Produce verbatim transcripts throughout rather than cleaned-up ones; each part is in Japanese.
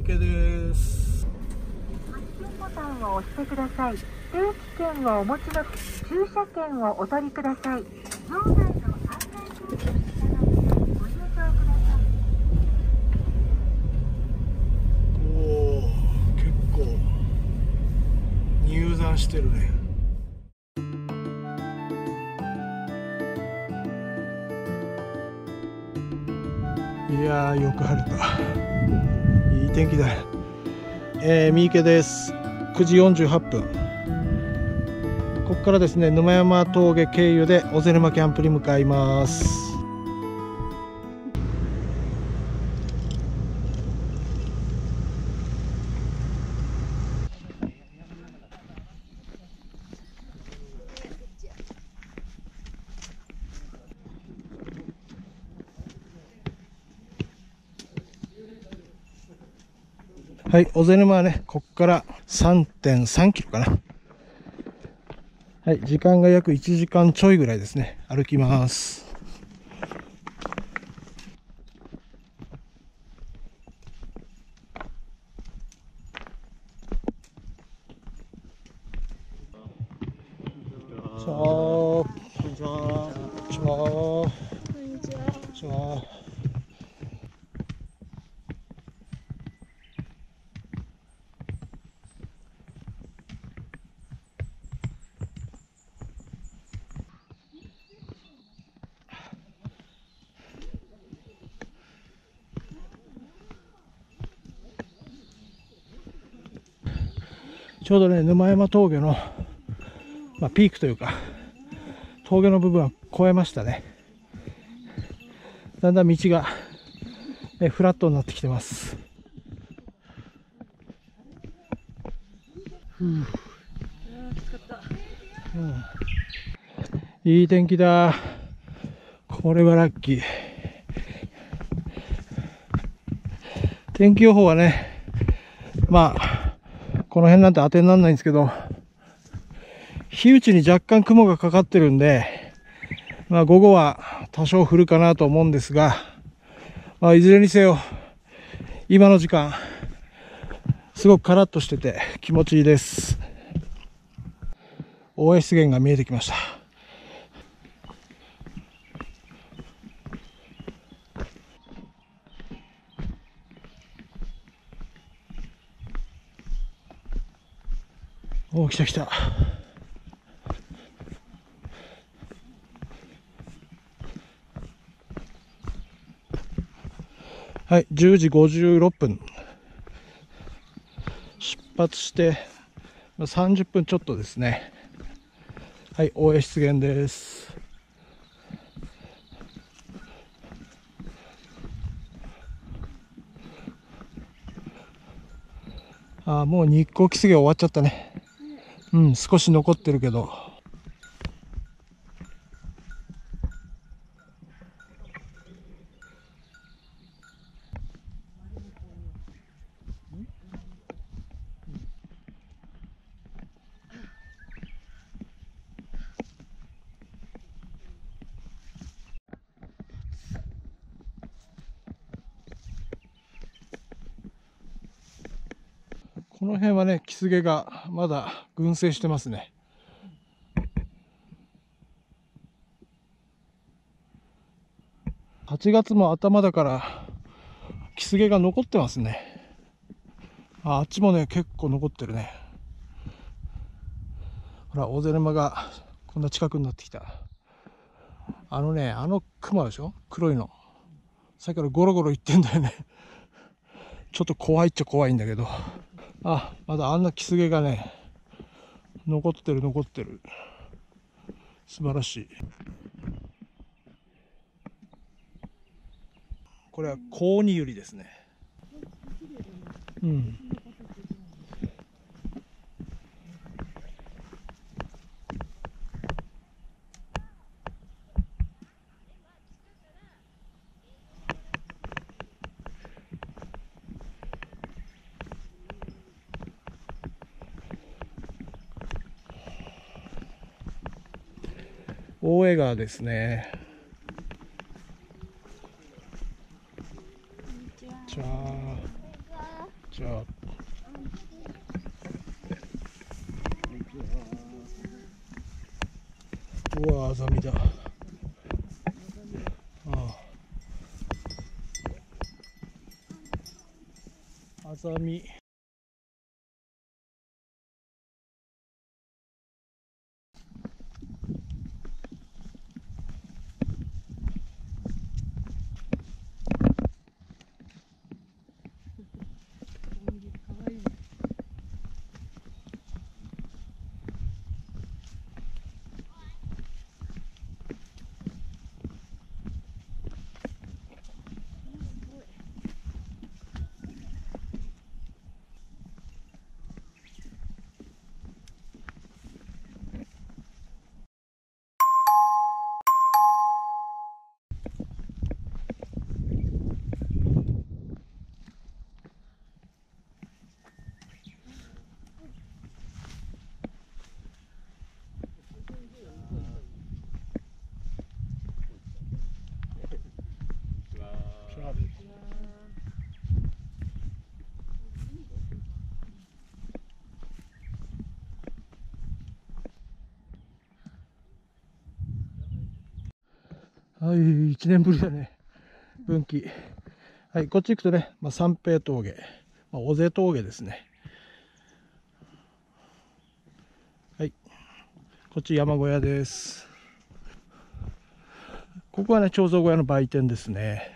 池です。 発信ボタンを押してください。定期券をお持ちの駐車券をお取りください。場内の案内区域に従ってご入場ください。 おお、結構入山してるね。いやー、よく晴れた。いい天気だ。えー、三池です。くじよんじゅうはっぷん。ここからですね、沼山峠経由で尾瀬沼キャンプに向かいます。はい、尾瀬沼はね、ここから さんてんさんキロかな。はい、時間が約いちじかんちょいぐらいですね。歩きます。ちょー、こんにちは。ちょー、こんにちは。ちょー。ちょうどね、沼山峠の、まあ、ピークというか峠の部分は越えましたね。だんだん道がえフラットになってきてます。ふう、うん、いい天気だ。これはラッキー。天気予報はね、まあこの辺なんて当てにならないんですけど、日内に若干雲がかかってるんで、まあ午後は多少降るかなと思うんですが、まあいずれにせよ今の時間すごくカラッとしてて気持ちいいです。大江湿原が見えてきました。おー、来た来た。はい、じゅうじごじゅうろっぷん。出発してさんじゅっぷんちょっとですね。はい、大江湿原です。あー、もう日光キスゲ終わっちゃったね。うん、少し残ってるけど。この辺はね、キスゲがまだ群生してますね。はちがつも頭だからキスゲが残ってますね。あ、あっちもね、結構残ってるね。ほら、大瀬沼がこんな近くになってきた。あのね、あの熊でしょ、黒いの。さっきからゴロゴロ言ってんだよね。ちょっと怖いっちゃ怖いんだけど。あ、まだあんなキスゲがね、残ってる残ってる。素晴らしい。これはコウニユリですね。うん。大江川ですね。じゃあ、じうわ、アザミだ。ああ、アザミ。はい、いちねんぶりだね。分岐。はい、こっち行くとね、まあ、三平峠、まあ、尾瀬峠ですね。はい、こっち山小屋です。ここはね、彫像小屋の売店ですね。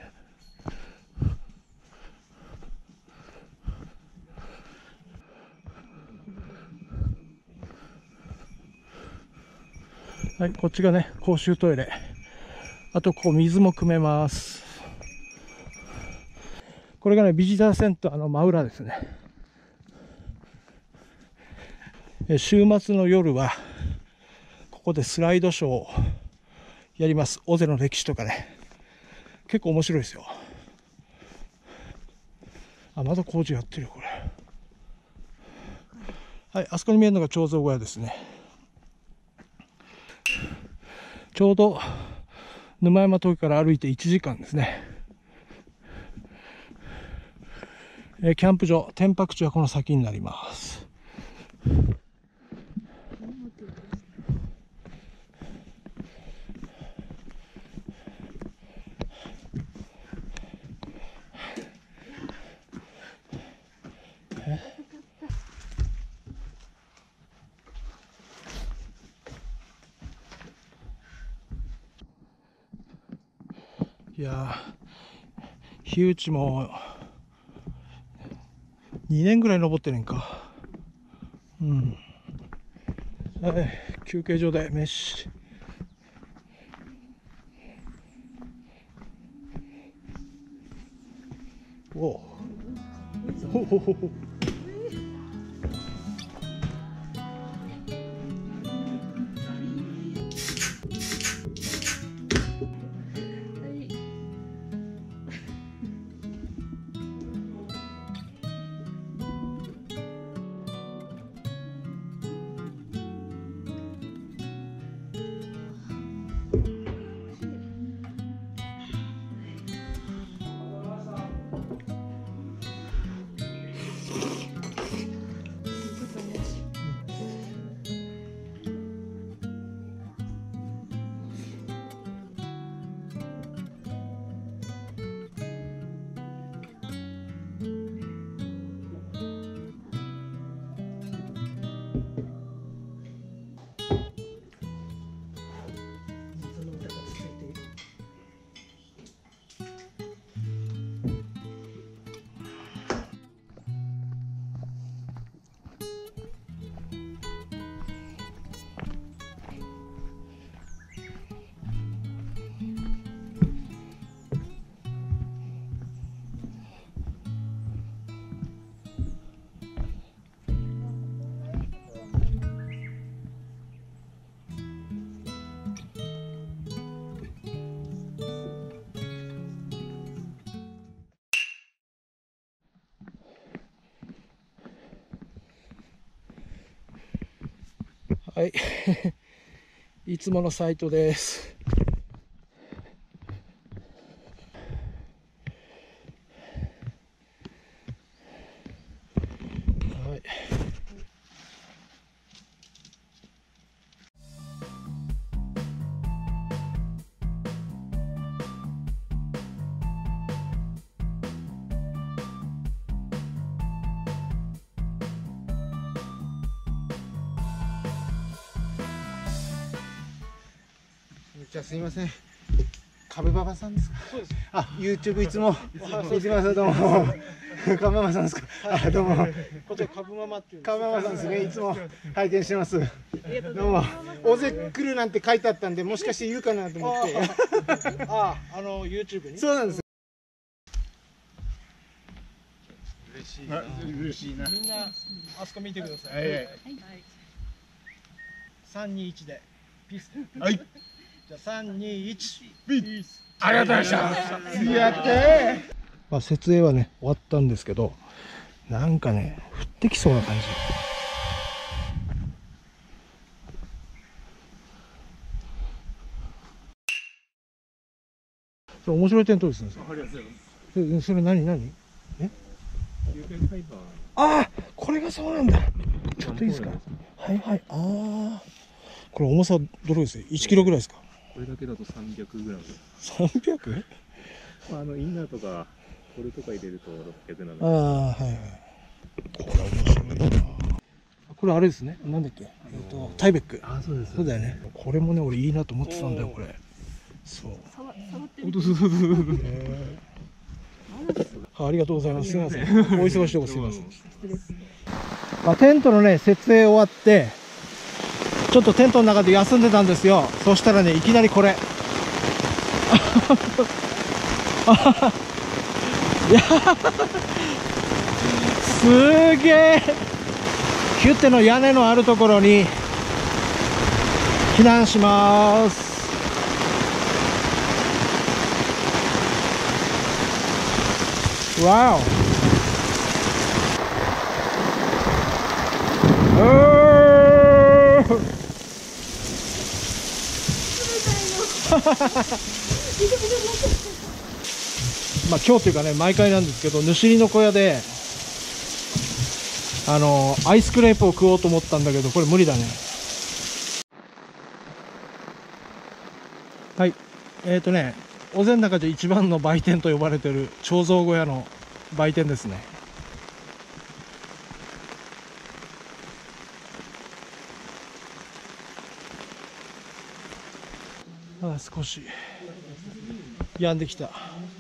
はい、こっちがね、公衆トイレ。あと、ここ水も汲めます。これがね、ビジターセンターの真裏ですね。週末の夜は、ここでスライドショーをやります。尾瀬の歴史とかね。結構面白いですよ。あ、まだ工事やってるよ、これ。はい、あそこに見えるのが彫像小屋ですね。ちょうど沼山峠から歩いていちじかんですね。えー、キャンプ場、天白地はこの先になります。いやー、日内もにねんぐらい登ってるんか。うん。はい、休憩所で飯。おお。ほほほほ。はい。いつものサイトです。はい。 じゃあすいません。株馬場さんですか。 そうです。 あ、YouTube いつもいつもどうも。株馬場さんですか。あ、どうも。 こちら株ママっていう。 株馬場さんですね。いつも拝見してます。どうも。大勢来るなんて書いてあったんで、もしかして言うかなと思って。 ああ、あの YouTube に。 そうなんです。 嬉しいな。 嬉しいな。 みんなあそこ見てください。 はいはい。 三二一でピース。 はい。 じゃあ三二一ピース。ありがとうございました。やってー。 まあ設営はね終わったんですけど、なんかね降ってきそうな感じ。それ面白い点灯ですね。 ありがとうございます。 それそれ何何？え？ 有限ファイバー。 ああ、これがそうなんだ。ちょっといいですか。はいはい。ああ、これ重さどれです？いちキロぐらいですか。 これだけだとさんびゃくグラム。 三百？ まあ、あのインナーとかこれとか入れるとろっぴゃくなああ、 の。 はいはい。これ面白いな。これあれですね。なんだっけ。えっとタイベック。 あ、そうです。 そうだよね。これもね、俺いいなと思ってたんだよ、これ。そう。 触ってみて。 へーありがとうございます。すみません。お忙しいとこすみません。まあ、テントのね、設営終わって、ちょっとテントの中で休んでたんですよ。そしたらね、いきなりこれ。いやすげえヒュッテの屋根のあるところに避難します。わおまあ今日というかね、毎回なんですけど、主りの小屋であのアイスクレープを食おうと思ったんだけど、これ無理だね。はい、えーとね尾瀬の中で一番の売店と呼ばれている彫像小屋の売店ですね。ああ、少し止んできた。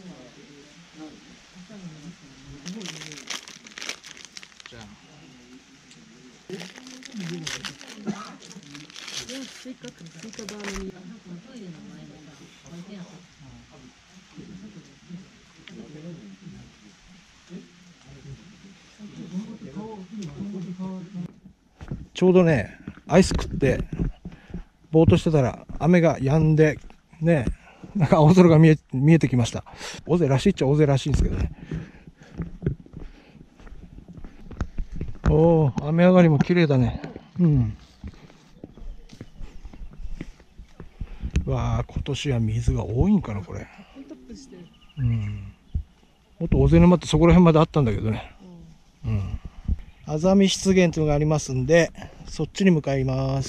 ちょうどねアイス食ってぼーっとしてたら雨が止んでね、なんか青空が見え見えてきました。尾瀬らしいっちゃ尾瀬らしいんですけどね。おお、雨上がりも綺麗だね。うん。わあ、今年は水が多いんかなこれ。うん。もっと尾瀬沼ってそこら辺まであったんだけどね。うん。あざみ湿原というのがありますんで、そっちに向かいます。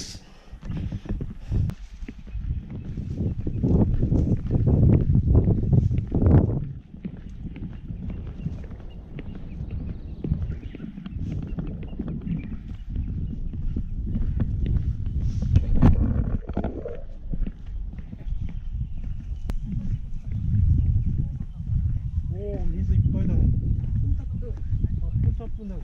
おお、水いっぱいだね。タップだね。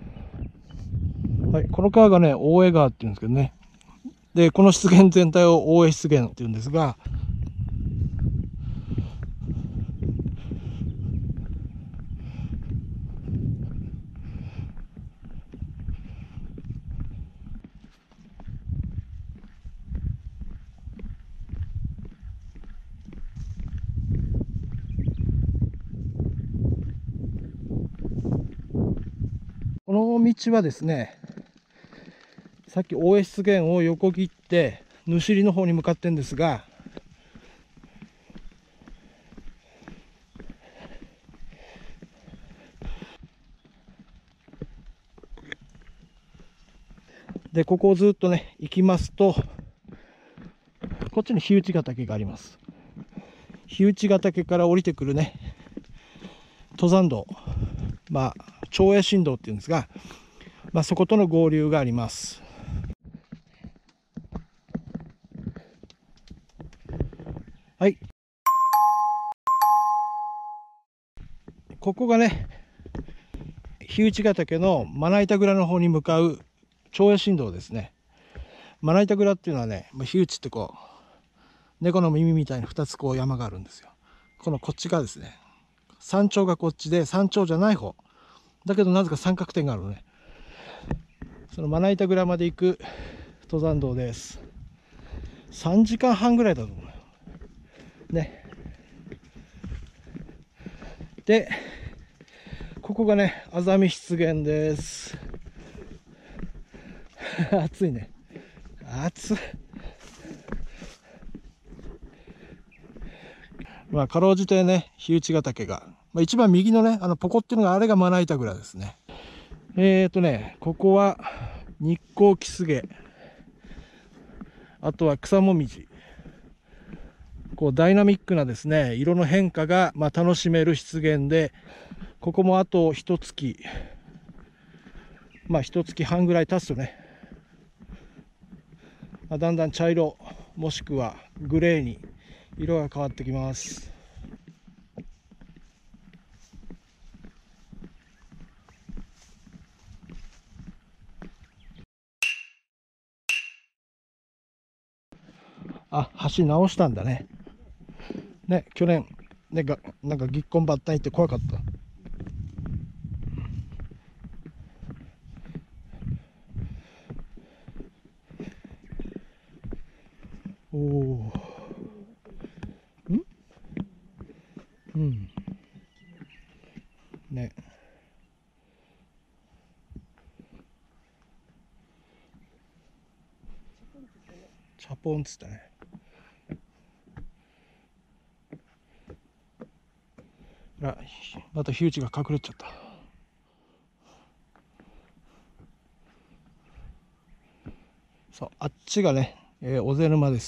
はい、この川がね、大江川っていうんですけどね。で、この湿原全体を大江湿原っていうんですが、この道はですね、さっき大江湿原を横切ってぬしりの方に向かってんですが、でここをずっとね行きますと、こっちに日内ヶ岳があります。日内ヶ岳から降りてくるね登山道、まあ長野新道っていうんですが、まあ、そことの合流があります。 はい。ここがね、日内ヶ岳のまな板蔵の方に向かう長野新道ですね。まな板蔵っていうのはね、日内ってこう、猫の耳みたいにふたつこう山があるんですよ。このこっちがですね、山頂がこっちで山頂じゃない方。だけどなぜか三角点があるのね。そのまな板蔵まで行く登山道です。さんじかんはんぐらいだと思う。ね。で、ここがね、あざみ湿原です。暑いね。暑い。まあ、かろうじてね、日内ヶ岳が。まあ、一番右のね、あのポコっていうのがあれがまな板蔵ですね。えーとね、ここは日光キスゲ。あとは草もみじ。こうダイナミックなですね、色の変化がまあ楽しめる湿原で、ここもあと一月、まあ一月半ぐらい経つとね、まあ、だんだん茶色もしくはグレーに色が変わってきます。あ、橋直したんだね。ね、去年、ね、がなんかぎっこんばったりって怖かった。おお。ん？うん。ね。チャポンっつったね。あ、また火打ちが隠れちゃった。そう、あっちがね、えー、尾瀬沼です。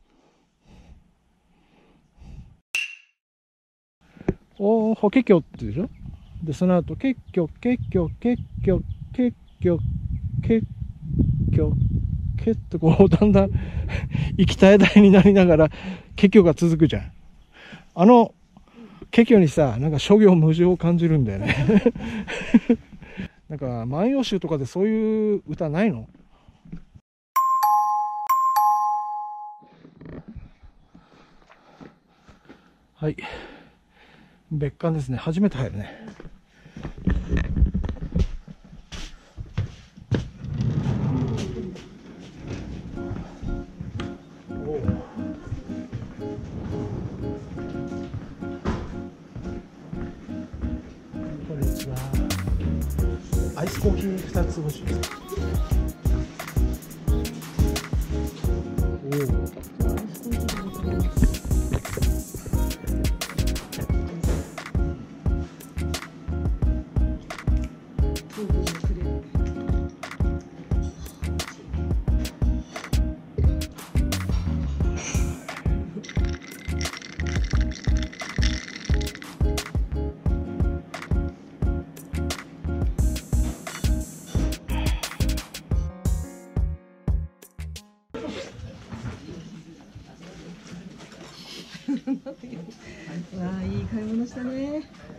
おー、法華経ってでしょ。で、その後、結局、結局、結局、結局、結局、結局、こう、だんだん、息絶え絶えになりながら、結局が続くじゃん。あの、結局にさ、なんか諸行無常を感じるんだよね。なんか、万葉集とかでそういう歌ないの？はい。別館ですね。初めて入るね。こんにちは。アイスコーヒーふたつ欲しいです。おお。 わあ、いい買い物したね。